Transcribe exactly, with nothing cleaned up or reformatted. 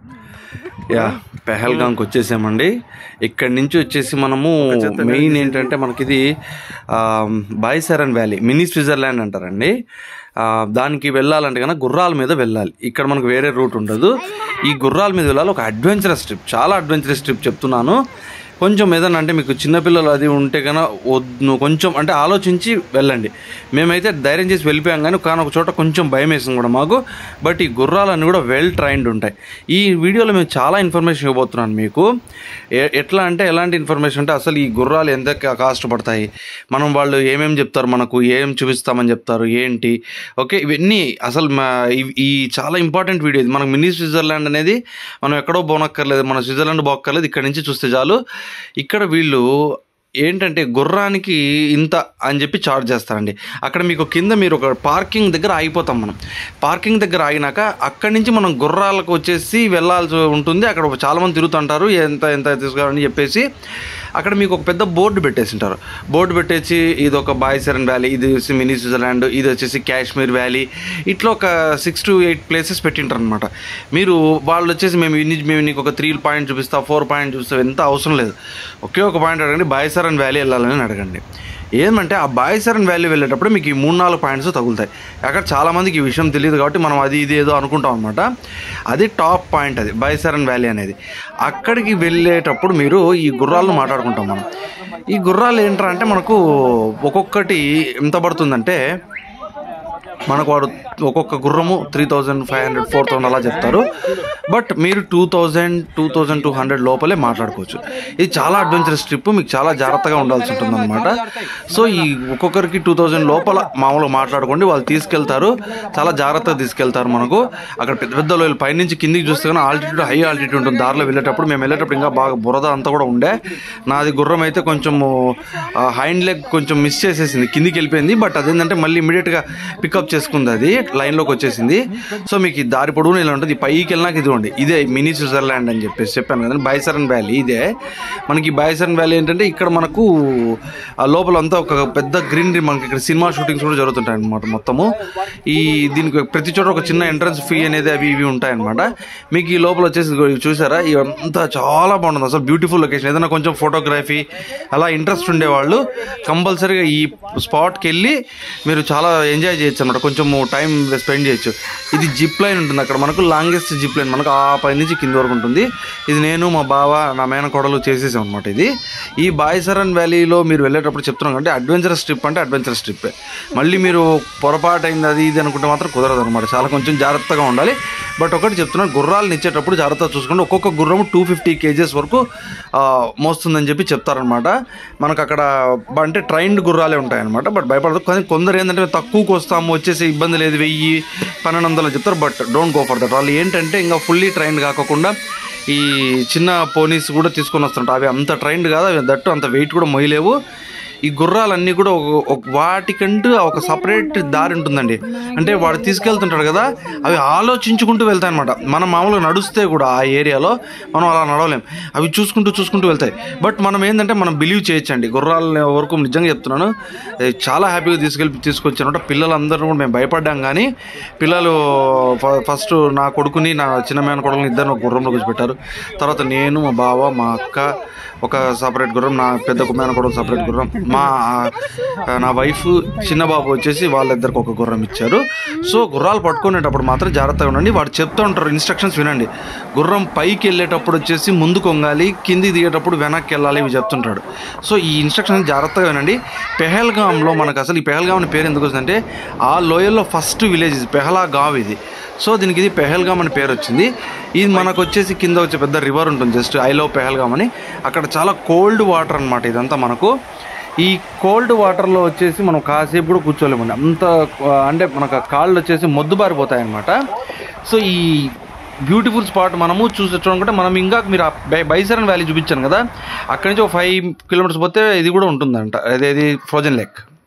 Yeah పెహల్గాంకి వచ్చేసామండి. ఇక్కడి నుంచి వచ్చేసి మనము మెయిన్ ఏంటంటే మనకి ఇది బాయ్సరన్ వ్యాలీ, మినీ స్విట్జర్లాండ్ అంటారండి. దానికి వెళ్ళాలంటే కన్నా గుర్రాల మీద వెళ్ళాలి. ఇక్కడ మనకు వేరే రూట్ ఉండదు. ఈ గుర్రాల మీద వెళ్ళాలి. ఒక అడ్వెంచరస్ ట్రిప్, చాలా అడ్వెంచరస్ ట్రిప్ చెప్తున్నాను. కొంచెం ఏదన్నా అంటే మీకు చిన్నపిల్లలు అది ఉంటే కన్నా కొంచెం అంటే ఆలోచించి వెళ్ళండి. మేమైతే ధైర్యం చేసి వెళ్ళిపోయాం, కానీ కానీ ఒక చోట కొంచెం భయం వేసింది కూడా మాకు. బట్ ఈ గుర్రాలన్నీ కూడా వెల్ ట్రైన్డ్ ఉంటాయి. ఈ వీడియోలో మేము చాలా ఇన్ఫర్మేషన్ ఇవ్వబోతున్నాను మీకు. ఎట్లా అంటే ఎలాంటి ఇన్ఫర్మేషన్ అంటే అసలు ఈ గుర్రాలు ఎంత కాస్ట్ పడతాయి, మనం వాళ్ళు ఏమేమి చెప్తారు, మనకు ఏం చూపిస్తామని చెప్తారు, ఏంటి ఓకే ఇవన్నీ అసలు మా ఈ చాలా ఇంపార్టెంట్ వీడియో ఇది. మనకు మినీ స్విట్జర్లాండ్ అనేది మనం ఎక్కడో పోనక్కర్లేదు, మన స్విట్జర్లాండ్ పోక్కర్లేదు, ఇక్కడ నుంచి చూస్తే చాలు. ఇక్కడ వీళ్ళు ఏంటంటే గుర్రానికి ఇంత అని చెప్పి చార్జ్ చేస్తారండి. అక్కడ మీకు కింద మీరు ఒక పార్కింగ్ దగ్గర ఆగిపోతాం. మనం పార్కింగ్ దగ్గర ఆగినాక అక్కడి నుంచి మనం గుర్రాలకు వచ్చేసి వెళ్ళాల్సి ఉంటుంది. అక్కడ చాలామంది తిరుగుతుంటారు, ఎంత ఎంత తీసుకోవాలని చెప్పేసి అక్కడ మీకు ఒక పెద్ద బోర్డు పెట్టేసి ఉంటారు. బోర్డు పెట్టేసి ఇది ఒక బాయ్సరన్ వ్యాలీ, ఇది వచ్చి మినీ స్విట్జర్లాండ్, ఇది వచ్చేసి కాశ్మీర్ వ్యాలీ, ఇట్లా ఒక సిక్స్ టు ఎయిట్ ప్లేసెస్ పెట్టింటారు అనమాట. మీరు వాళ్ళు వచ్చేసి మేము ఇన్ని మేము నీకు ఒక త్రీ పాయింట్ చూపిస్తా, ఫోర్ పాయింట్ చూపిస్తాం, ఎంత అవసరం లేదు. ఒకే ఒక పాయింట్ అడగండి, బాయ్సరన్ వ్యాలీ వెళ్ళాలని అడగండి. ఏమంటే ఆ బాయ్సరన్ వ్యాలీ వెళ్ళేటప్పుడు మీకు ఈ మూడు నాలుగు పాయింట్స్ తగులుతాయి. అక్కడ చాలామందికి ఈ విషయం తెలియదు కాబట్టి మనం అది ఇది ఏదో అనుకుంటాం అనమాట. అది టాప్ పాయింట్, అది బాయ్సరన్ వ్యాలీ అనేది. అక్కడికి వెళ్ళేటప్పుడు మీరు ఈ గుర్రాలను మాట్లాడుకుంటాం మనం. ఈ గుర్రాలు ఏంట్రా అంటే మనకు ఒక్కొక్కటి ఎంత పడుతుందంటే మనకు వాడు ఒక్కొక్క గుర్రము three thousand five hundred four thousand అలా చెప్తారు. బట్ మీరు two thousand two thousand two hundred లోపలే మాట్లాడుకోవచ్చు. ఇది చాలా అడ్వెంచరస్ ట్రిప్, మీకు చాలా జాగ్రత్తగా ఉండాల్సి ఉంటుంది అనమాట. సో ఈ ఒక్కొక్కరికి టూ థౌజండ్ లోపల మామూలుగా మాట్లాడుకోండి, వాళ్ళు తీసుకెళ్తారు, చాలా జాగ్రత్తగా తీసుకెళ్తారు. మనకు అక్కడ పెద్ద పెద్ద లోయలు పైనుంచి కిందికి చూస్తే కానీ ఆల్టిట్యూడ్ హై ఆల్టిట్యూడ్ ఉంటుంది. దారిలో వెళ్ళేటప్పుడు మేము వెళ్ళేటప్పుడు ఇంకా బాగా బురద అంతా కూడా ఉండే. నాది గుర్రం అయితే కొంచెం హైండ్ లెగ్ కొంచెం మిస్ చేసేసింది, కిందికి వెళ్ళిపోయింది. బట్ అదేంటంటే మళ్ళీ ఇమీడియట్గా పికప్ చేసుకుంది, అది లైన్లోకి వచ్చేసింది. సో మీకు ఈ దారి పొడవునా ఇలా ఉంటుంది. పైకి వెళ్ళినాక ఇదిగోండి, ఇదే మినీ స్విట్జర్లాండ్ అని చెప్పేసి చెప్పాను కదండి, బాయ్సరన్ వ్యాలీ ఇదే. మనకి బాయ్సరన్ వ్యాలీ ఏంటంటే ఇక్కడ మనకు ఆ లోపల అంతా ఒక పెద్ద గ్రీనరీ, మనకి ఇక్కడ సినిమా షూటింగ్స్ కూడా జరుగుతుంటాయి అనమాట మొత్తము. ఈ దీనికి ప్రతి చోట ఒక చిన్న ఎంట్రన్స్ ఫీ అనేది అవి ఇవి ఉంటాయన్నమాట. మీకు ఈ లోపల వచ్చేసి చూసారా, ఇవంతా చాలా బాగుంటుంది అసలు, బ్యూటిఫుల్ లొకేషన్. ఏదైనా కొంచెం ఫోటోగ్రఫీ అలా ఇంట్రెస్ట్ ఉండేవాళ్ళు కంపల్సరీగా ఈ స్పాట్కి వెళ్ళి మీరు చాలా ఎంజాయ్ చేయొచ్చు అనమాట, కొంచెం టైం స్పెండ్ చేయొచ్చు. ఇది జిప్ లైన్ ఉంటుంది అక్కడ మనకు, లాంగెస్ట్ జిప్ లైన్ మనకు ఆ పై నుంచి కింద వరకు ఉంటుంది. ఇది నేను మా బావ నా మేనకోడలు చేసేసాం అనమాట. ఇది ఈ బాయ్సరన్ వ్యాలీలో మీరు వెళ్ళేటప్పుడు చెప్తున్నాం అంటే అడ్వెంచరస్ ట్రిప్ అంటే అడ్వెంచరస్ ట్రిప్పే. మళ్ళీ మీరు పొరపాటు అయింది అది ఇది అనుకుంటే మాత్రం కుదరదు అనమాట, చాలా కొంచెం జాగ్రత్తగా ఉండాలి. బట్ ఒకటి చెప్తున్నాను, గుర్రాలను ఇచ్చేటప్పుడు జాగ్రత్తగా చూసుకోండి. ఒక్కొక్క గుర్రం టూ ఫిఫ్టీ కేజెస్ వరకు మోస్తుందని చెప్పి చెప్తారనమాట. మనకు అక్కడ అంటే ట్రైన్డ్ గుర్రాలే ఉంటాయన్నమాట. బట్ భయపడదు. కానీ కొందరు ఏంటంటే తక్కువకి వస్తాము, వచ్చేసి ఇబ్బంది లేదు, వెయ్యి పన్నెండు వందలు చెప్తారు. But don't go for that. వాళ్ళు ఏంటంటే ఇంకా ఫుల్లీ ట్రైన్డ్ కాకుండా ఈ చిన్న పోనీస్ కూడా తీసుకొని వస్తుంటారు. అవి అంత ట్రైన్డ్ కాదు, అవి దట్టు అంత వెయిట్ కూడా మొయ్యలేవు. ఈ గుర్రాలన్నీ కూడా ఒక వాటికంటూ ఒక సపరేట్ దారి ఉంటుందండి. అంటే వాడు తీసుకెళ్తుంటాడు కదా, అవి ఆలోచించుకుంటూ వెళ్తాయి అనమాట. మనం మామూలుగా నడుస్తే కూడా ఆ ఏరియాలో మనం అలా నడవలేం, అవి చూసుకుంటూ చూసుకుంటూ వెళ్తాయి. బట్ మనం ఏంటంటే మనం బిలీవ్ చేయొచ్చండి. గుర్రాల వరకు నిజంగా చెప్తున్నాను, చాలా హ్యాపీగా తీసుకెళ్ళి తీసుకొచ్చానమాట. పిల్లలందరూ కూడా మేము భయపడ్డాం, కానీ పిల్లలు ఫస్ట్ నా కొడుకుని నా చిన్న మేన కొడుకుని ఇద్దరు ఒక గుర్రంలో కూర్చోబెట్టారు. తర్వాత నేను మా బావ మా అక్క ఒక సపరేట్ గుర్రం, నా పెద్ద మేన కొడుకు సపరేట్ గుర్రం, మా నా వైఫ్ చిన్న బాబు వచ్చేసి వాళ్ళిద్దరికి ఒక గుర్రం ఇచ్చారు. సో గుర్రాలు పట్టుకునేటప్పుడు మాత్రం జాగ్రత్తగా ఉండండి. వాడు చెప్తూ ఉంటారు, ఇన్స్ట్రక్షన్స్ వినండి. గుర్రం పైకి వెళ్ళేటప్పుడు వచ్చేసి ముందుకు వంగాలి, కిందికి దిగేటప్పుడు వెనక్కి వెళ్ళాలి, ఇవి చెప్తుంటాడు. సో ఈ ఇన్స్ట్రక్షన్స్ జాగ్రత్తగా వినండి. పెహల్గాంలో మనకు అసలు ఈ పెహల్గాం అనే పేరు ఎందుకు వస్తుందంటే ఆ లోయల్లో ఫస్ట్ విలేజ్ ఇది పెహలాగావ్ ఇది. సో దీనికి ఇది పెహల్గాం అని పేరు వచ్చింది. ఇది మనకు వచ్చేసి కింద వచ్చే పెద్ద రివర్ ఉంటుంది, జస్ట్ ఐ లవ్ పెహల్గాం అని. అక్కడ చాలా కోల్డ్ వాటర్ అనమాట ఇదంతా. మనకు ఈ కోల్డ్ వాటర్లో వచ్చేసి మనం కాసేపు కూడా కూర్చోలేమండి, అంత అంటే మనకు కాళ్ళు వచ్చేసి మొద్దుబారిపోతాయి అనమాట. సో ఈ బ్యూటిఫుల్ స్పాట్ మనము చూసి చూడకుంటే మనం ఇంకా మీరు బాయ్సరన్ వ్యాలీ చూపించాను కదా, అక్కడి నుంచి ఒక ఫైవ్ కిలోమీటర్స్ పోతే ఇది కూడా ఉంటుందంట, అదేది ఫ్రోజన్ లేక్.